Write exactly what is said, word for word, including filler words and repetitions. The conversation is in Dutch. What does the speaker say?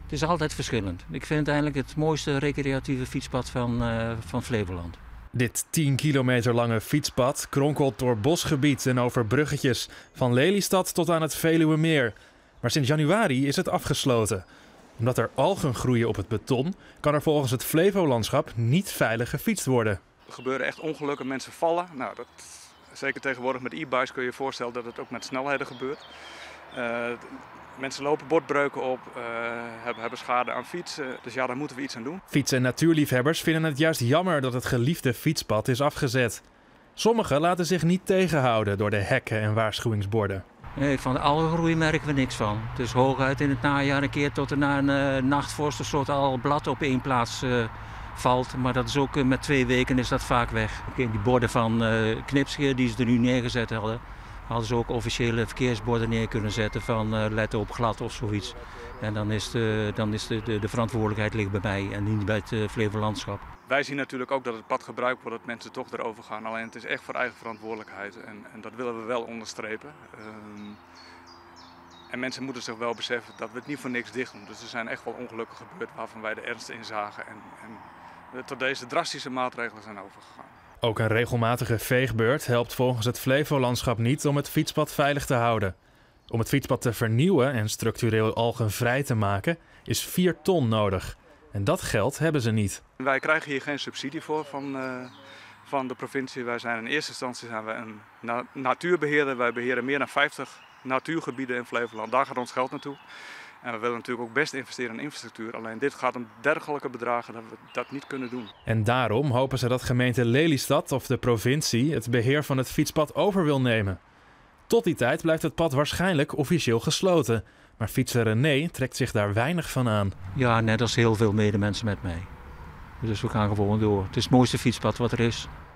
Het is altijd verschillend. Ik vind het eigenlijk het mooiste recreatieve fietspad van, uh, van Flevoland. Dit tien kilometer lange fietspad kronkelt door bosgebied en over bruggetjes. Van Lelystad tot aan het Veluwemeer. Maar sinds januari is het afgesloten. Omdat er algen groeien op het beton, kan er volgens het Flevolandschap niet veilig gefietst worden. Er gebeuren echt ongelukken, mensen vallen. Nou, dat, zeker tegenwoordig met e-bikes kun je je voorstellen dat het ook met snelheden gebeurt. Uh, mensen lopen botbreuken op, uh, hebben, hebben schade aan fietsen. Dus ja, daar moeten we iets aan doen. Fiets- en natuurliefhebbers vinden het juist jammer dat het geliefde fietspad is afgezet. Sommigen laten zich niet tegenhouden door de hekken en waarschuwingsborden. Nee, van de algengroei merken we niks van. Het is hooguit in het najaar een keer tot er na een uh, nachtvorst een soort al blad op één plaats uh, valt. Maar dat is ook uh, met twee weken is dat vaak weg. Die borden van uh, Knipscheer die ze er nu neergezet hadden, hadden ze ook officiële verkeersborden neer kunnen zetten van uh, let op glad of zoiets. En dan is, de, dan is de, de, de verantwoordelijkheid ligt bij mij en niet bij het uh, Flevolandschap. Wij zien natuurlijk ook dat het pad gebruikt wordt, dat mensen toch erover gaan. Alleen het is echt voor eigen verantwoordelijkheid en, en dat willen we wel onderstrepen. Um, en mensen moeten zich wel beseffen dat we het niet voor niks dicht doen. Dus er zijn echt wel ongelukken gebeurd waarvan wij de ernst in zagen en, en tot deze drastische maatregelen zijn overgegaan. Ook een regelmatige veegbeurt helpt volgens het Flevolandschap niet om het fietspad veilig te houden. Om het fietspad te vernieuwen en structureel algenvrij te maken is vier ton nodig. En dat geld hebben ze niet. Wij krijgen hier geen subsidie voor van, uh, van de provincie. Wij zijn in eerste instantie zijn we een na natuurbeheerder. Wij beheren meer dan vijftig natuurgebieden in Flevoland. Daar gaat ons geld naartoe. En we willen natuurlijk ook best investeren in infrastructuur. Alleen dit gaat om dergelijke bedragen dat we dat niet kunnen doen. En daarom hopen ze dat gemeente Lelystad of de provincie het beheer van het fietspad over wil nemen. Tot die tijd blijft het pad waarschijnlijk officieel gesloten. Maar fietser René trekt zich daar weinig van aan. Ja, net als heel veel medemensen met mij. Dus we gaan gewoon door. Het is het mooiste fietspad wat er is.